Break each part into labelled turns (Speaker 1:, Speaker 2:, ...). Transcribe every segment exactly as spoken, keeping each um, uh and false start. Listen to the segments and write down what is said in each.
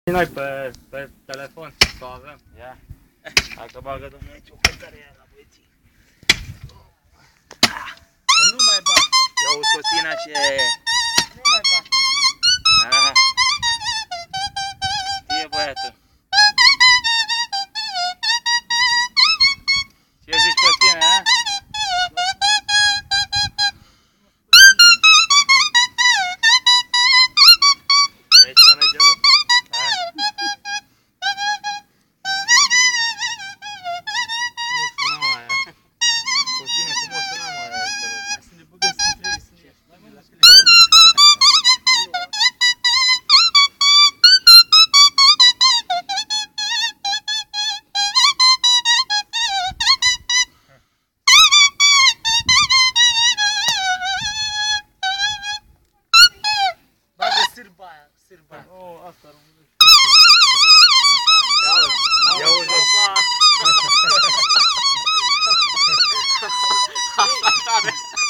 Speaker 1: Noi pe, pe telefon să o avem. Ia. Hai că bagă domnul aici o cântare aia la băieții. Nu mai bate. Ia uzi Costina și... Nu mai bate. Aha. Știe băiatul. Ce zici Costina, a? Aici panăgelul?
Speaker 2: Sârba. Oh, asta românește.
Speaker 1: Ia uzi, ia uzi. Asta tare.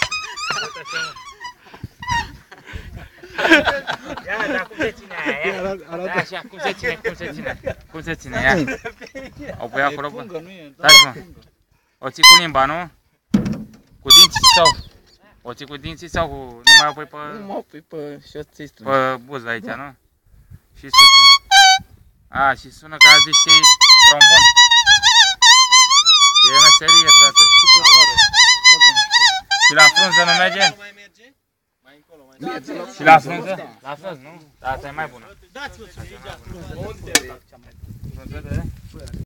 Speaker 1: Ia, dar cum se ține aia? Ia, așa, cum se ține, cum se ține? Cum se ține, ia. O pui acolo, bă. Stai, mă. O ții cu limba, nu? Cu dinții sau? O ții cu dinții sau cu... Nu mai o pui pe...
Speaker 2: Nu mă pui pe șoțistul.
Speaker 1: Pe buză aici, nu? Și sufli. A, și sună ca zici că e trombon. E meserie, frate.
Speaker 2: Super tare.
Speaker 1: Și la frunză nu merge?
Speaker 3: Nu mai merge? Mai încolo, mai încolo.
Speaker 1: Și la frunză? La frunză, nu? Dar asta e mai bună.
Speaker 3: Dați-vă să-i ia frunză.
Speaker 1: Frunză de...